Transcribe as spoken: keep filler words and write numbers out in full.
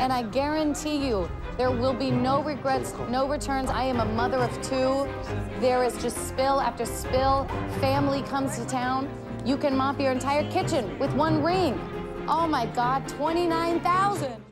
And I guarantee you, there will be no regrets, no returns. I am a mother of two. There is just spill after spill. Family comes to town. You can mop your entire kitchen with one ring. Oh my God, twenty-nine thousand.